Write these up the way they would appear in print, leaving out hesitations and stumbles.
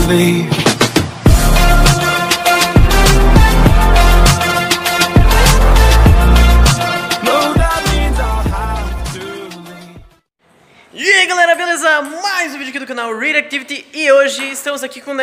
leave. No, that means I'll have to leave. E aí galera, beleza? Mais um vídeo aqui do canal Reactivity. E hoje estamos aqui com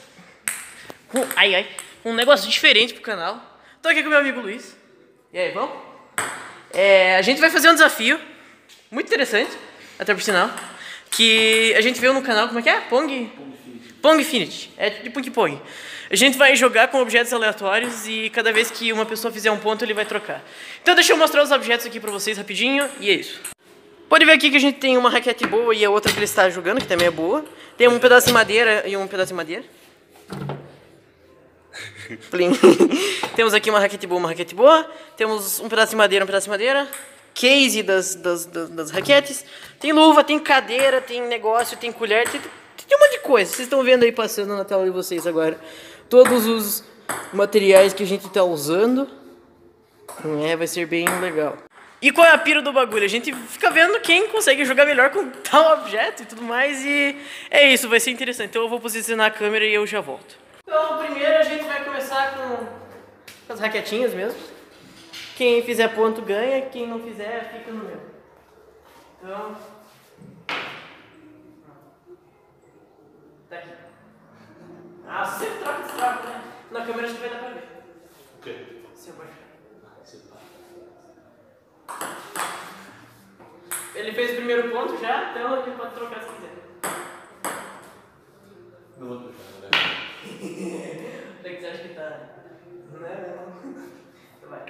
um negócio diferente pro canal. Tô aqui com meu amigo Luiz. E aí, vamos? A gente vai fazer um desafio muito interessante, até por sinal, que a gente viu no canal, como é que é? Pongfinity. É de Pong. A gente vai jogar com objetos aleatórios e cada vez que uma pessoa fizer um ponto, ele vai trocar. Então deixa eu mostrar os objetos aqui pra vocês rapidinho, e é isso. Pode ver aqui que a gente tem uma raquete boa e a outra que ele está jogando, que também é boa. Tem um pedaço de madeira e um pedaço de madeira. Plim. Temos aqui uma raquete boa. Temos um pedaço de madeira, Case das raquetes. Tem luva, tem cadeira, tem negócio, tem colher, tem um monte de coisa. Vocês estão vendo aí passando na tela de vocês agora todos os materiais que a gente está usando. Vai ser bem legal. E qual é a pira do bagulho? A gente fica vendo quem consegue jogar melhor com tal objeto e tudo mais. E é isso, vai ser interessante. Então eu vou posicionar a câmera e eu já volto. Então primeiro a gente vai começar com as raquetinhas mesmo. Quem fizer ponto ganha, quem não fizer fica no meu. Então... tá aqui. Ah, você sempre troca esse troco, né? Na câmera acho que vai dar pra ver. O quê? Seu baixo. Ele fez o primeiro ponto já, então ele pode trocar se quiser. No outro já, né? Onde é que você acha que tá? Não. Vai.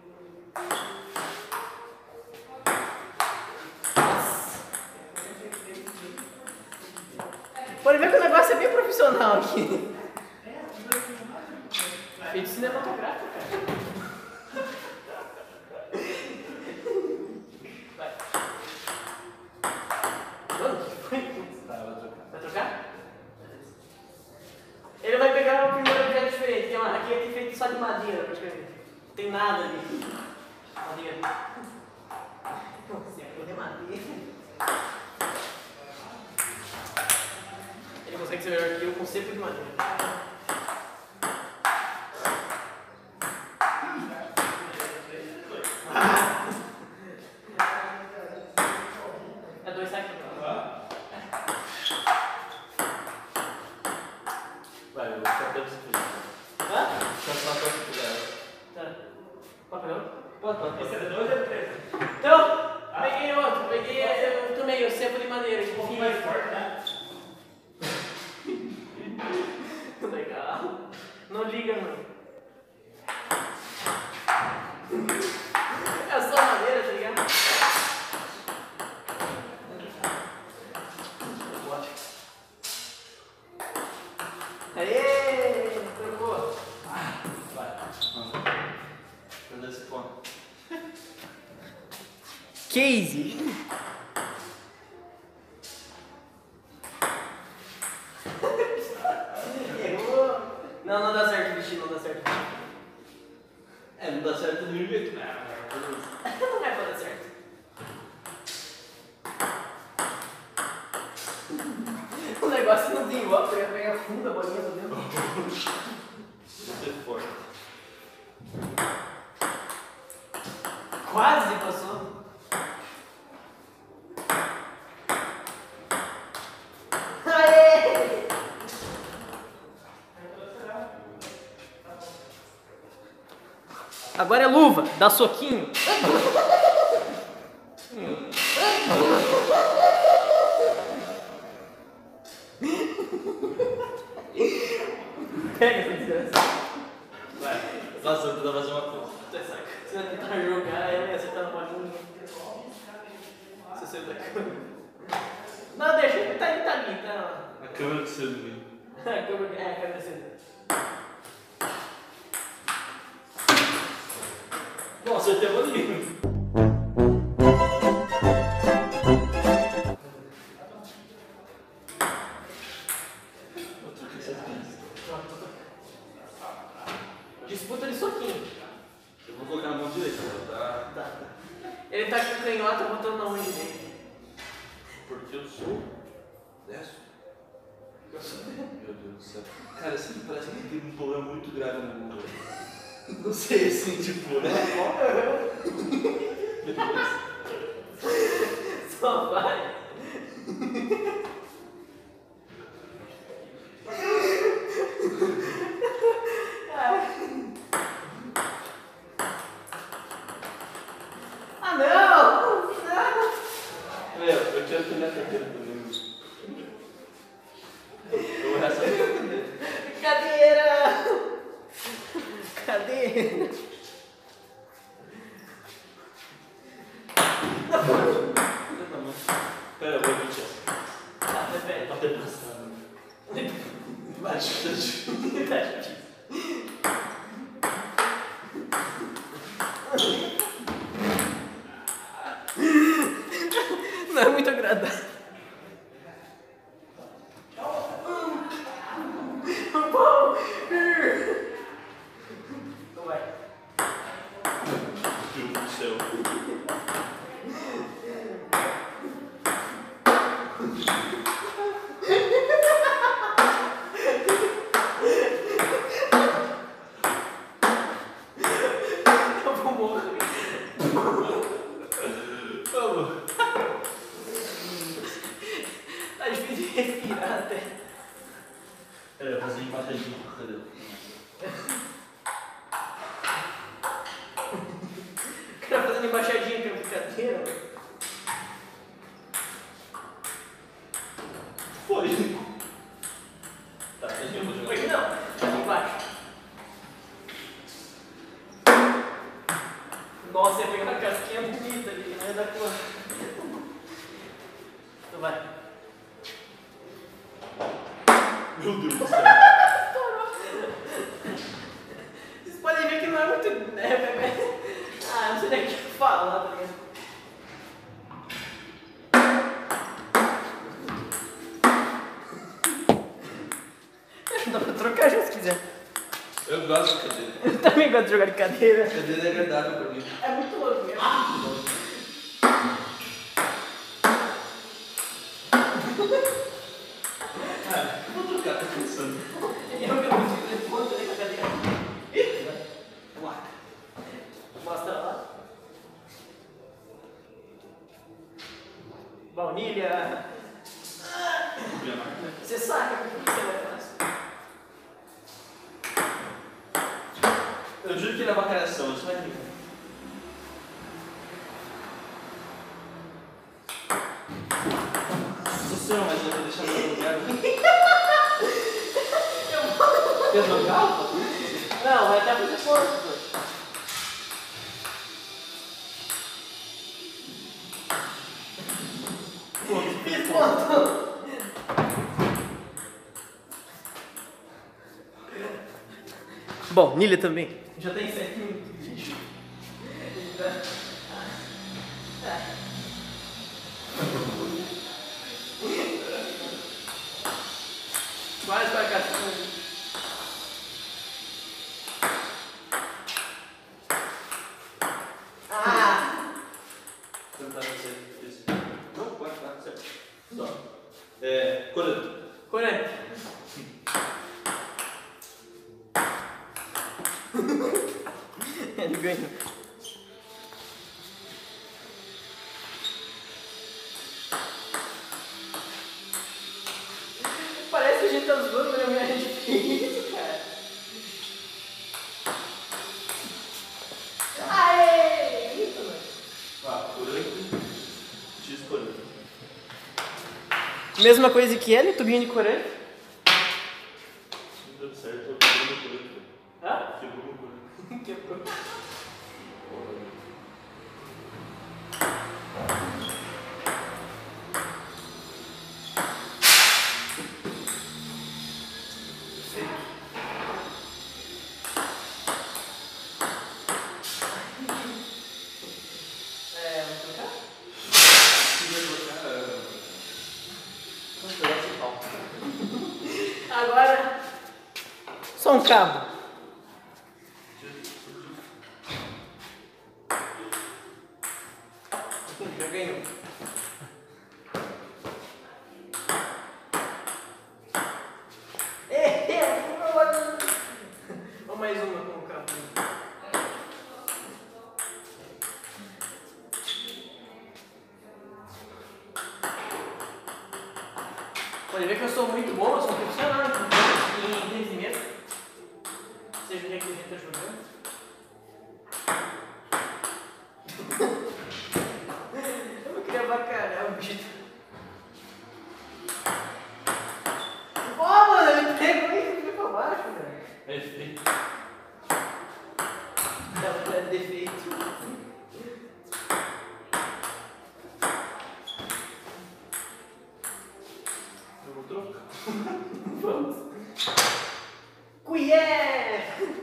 Pode ver que o negócio é bem profissional aqui. Feito cinematográfico, cara. Vai trocar? Ele vai pegar o primeiro objeto diferente, que é uma raquete feita só de madeira, praticamente. Não tem nada ali. Madeira. Nossa, é de madeira. Ele consegue ser melhor que eu com sempre de madeira. É 2 sacos. Vai, eu vou ficar até você fazer. Hã? Fica só até você fazer. Tá. Papel? Pode. Esse é 2 ou 3? Então, peguei outro. Eu tomei o cepo de madeira. Um pouquinho mais forte, né? Legal. Não liga, não. É só madeira, tá ligado? Aê! Trocou. Vai. Vou dar esse ponto. Case. Errou. Não dá certo, bichinho, não dá certo. Não dá certo do meu jeito. Não vai dar certo. O negócio não tem igual, eu ia pegar fundo a bolinha do dedo. Você é forte. Quase passou. Aê! Agora é luva, dá soquinho. Pega essa desgraça. Vai. Nossa, eu vou fazer uma coisa. Você vai tentar jogar ela e acertar na bolinha. Você saiu da câmera. Não, deixa ele tá ali, tá? A câmera que você viu. A câmera saiu. Bom, acertei a bolinha. Disputa de soquinho. Eu vou colocar na mão direita, tá? Ele tá com canhota botando na mão direita. Porque eu sou destro. Eu Meu Deus do céu. Cara, assim, parece que tem um problema muito grave no Google. Não sei, assim, tipo, né? Meu Deus. Só vai. Ah, não! Não! Meu, eu tinha que olhar a carteira também. Eu vou essa carteira. Cadeira! Cadeira! Pera, eu vou repetir essa. Tá, repete. Tá até passando. Repete. Não é muito agradável. Então vai. Meu Deus do céu. Eu vou morrer. Vamos. Tá difícil de respirar até. Pera, eu vou fazer embaixadinha. Cadê? O cara fazendo embaixadinha com a brincadeira. Foi. Tá, eu vou jogar. Aqui não, aqui embaixo. Nossa, ia pegar uma casquinha bonita ali, não é da cor. Então vai. Meu Deus do céu. Vocês podem ver que não é muito. Ah, não sei nem o que falar, tá ligado? Dá pra trocar já se quiser. Eu gosto de cadeira. Eu também gosto de jogar de cadeira. Cadeira é agradável pra mim. É muito louco mesmo. Ah, eu vou trocar, tô pensando. Eu que não consigo responde aí com a cadeira. Vamos lá. Mostra lá. Baunilha. Você sabe o que você vai fazer. Eu juro que ele é bacalhação, isso vai rir. Nossa, mas eu vou deixar meu lugar. Quer jogar? Não, vai até fazer força. Fiz ponto. Bom, Nilha também. Já tem 7 minutos de vídeo. Quase pra cá. Tentar fazer isso. Não, pode, tá certo. Só. Corando. Correto. Ele ganhou. Parece que a gente tá zoando, mas não é difícil, cara. Aê! Isso, mano. Corando. X corando. Mesma coisa que ele, tubinho de corante. Não deu certo, eu quebrei meu corando. Hã? Quebrou meu corando. Quebrou. Vamos trocar? Agora, só um cabo. Já ganhou. muito bom, eu sou um profissional em entendimento. Seja o que a gente está jogando. Eu não queria bacalhar o bicho. Ó, mano, ele pegou e foi pra baixo, velho. É feio. Não, é defeito. Eu vou trocar. Vamos. Colher!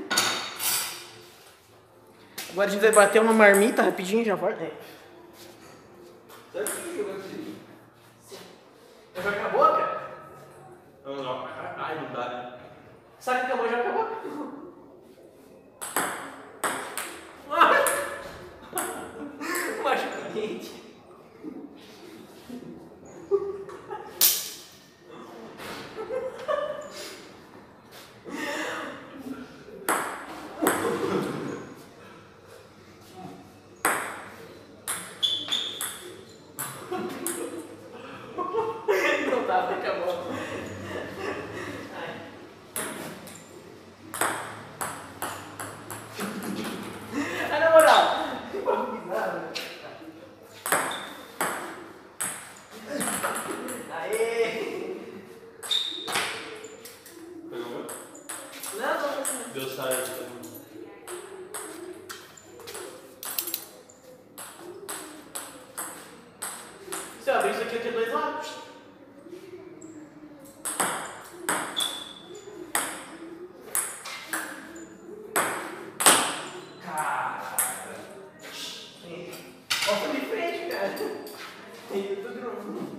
Agora a gente vai bater uma marmita rapidinho, já volta. É. Sabe que eu jogo assim? Já acabou, cara? Não, não. Ai, não dá, né? Sabe que acabou, já acabou. Macho quente. Não dá, acabou. Ai, na moral. Aê! Pegou meu? Não. Deu certo. Se eu abrir isso aqui, eu tenho dois lados. Cara. Volta de frente, cara. Tem tudo junto.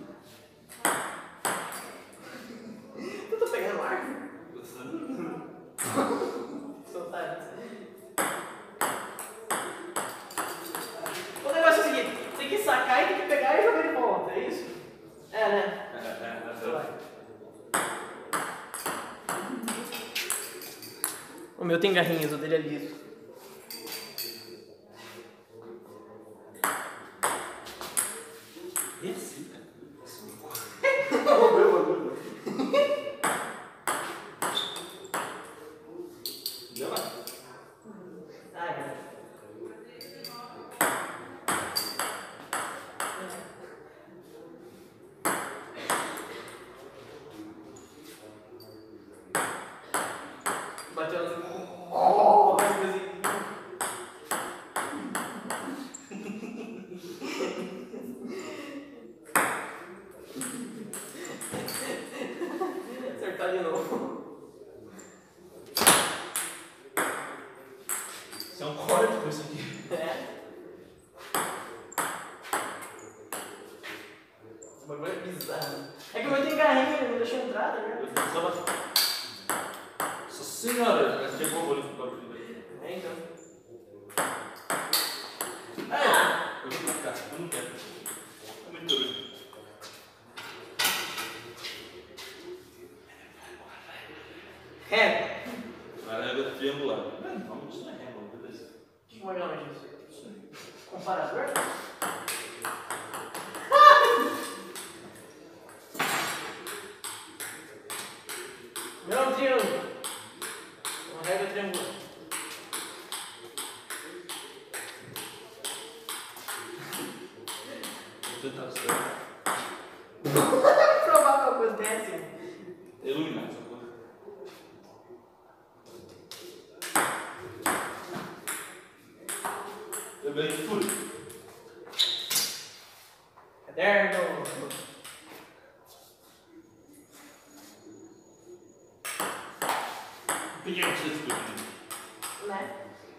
Eu tô pegando ar. Soltar isso. O negócio é o seguinte: tem que sacar e tem que pegar e jogar de volta, é isso? É, né? O meu tem garrinhas, o dele é liso. Esse, cara. O meu bagulho. Deu lá. Ai, cara. Bateu no... Oh, mais coisinha. Acertar de novo. Isso é um corte com isso aqui. É. Esse bagulho é bizarro. É que o meu tem garrinha, ele não deixou entrar, tá ligado? Nossa senhora, mas tinha bom olho pro bagulho dele. É, então. Eu vou trocar, eu não quero. É muito doido. É. Agora é triangular. Não, isso não é régua, beleza. O que vai dar isso? Comparador? Não é um triângulo. É uma régua triangular. Vou tentar certo. Provar que acontece. Iluminar essa coisa. Eu bem que fui. Caderno. Peguei um vocês tudo. Né?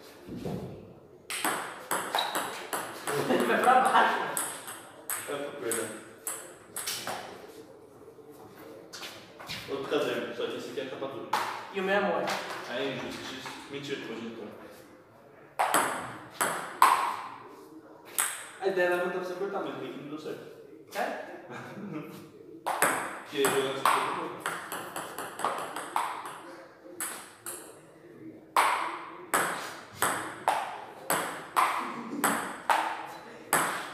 Vai pra baixo. Perdão. Outro caderno, só que esse aqui é a capa dura. E o meu é mole. Aí, injustiça. Mentira, projetor. A ideia era levantar pra você cortar, mas meio que não deu certo. Sério? Porque jogando esse projetor.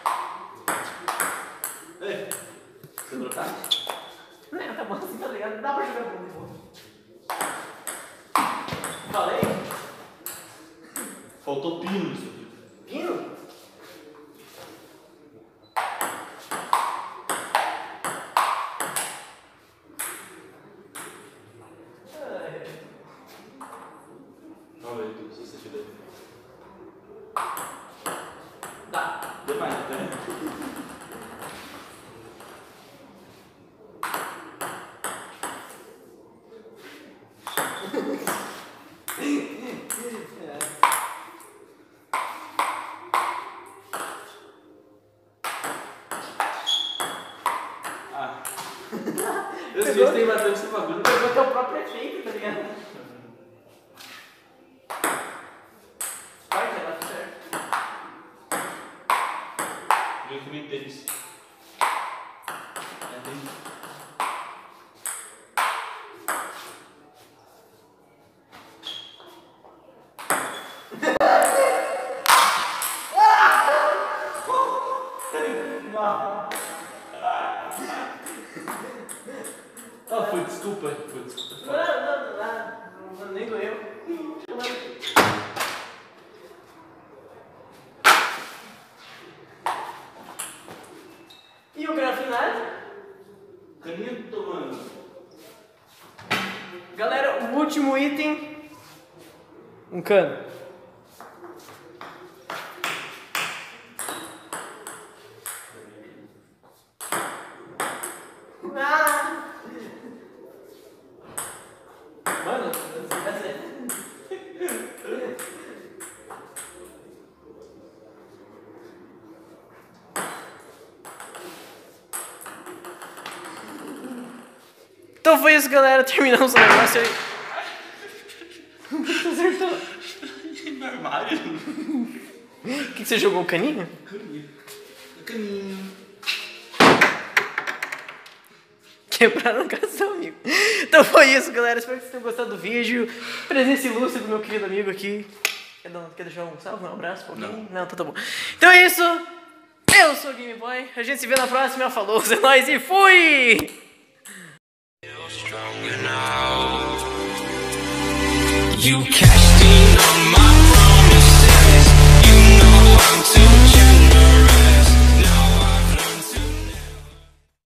Ei, você trocar? Não, tá bom assim, tá ligado? Dá pode jogar bola. Falei? Faltou pino nisso aqui. Pino? Vamos ver tudo, se você tiver. Dá. Demais, tá? Eu esqueci de bater esse bagulho. Pegou teu próprio efeito, tá ligado? Vai, vai lá, certo. Eu comi tênis. Ah, foi desculpa. Não, nem doeu. E o grafinado? Caninha tomando. Galera, o último item. Um cano. Mano, então foi isso, galera. Terminamos o negócio aí. Acertou. No armário. O que você jogou? O caninho? Caninho. Quebraram o cação, amigo. Então foi isso, galera. Espero que vocês tenham gostado do vídeo. Presença ilustre do meu querido amigo aqui. Quer deixar um salve, um abraço pra alguém? Não, então tá bom. Então é isso. Eu sou o Game Boy. A gente se vê na próxima. Falou, é nóis e fui! You catch me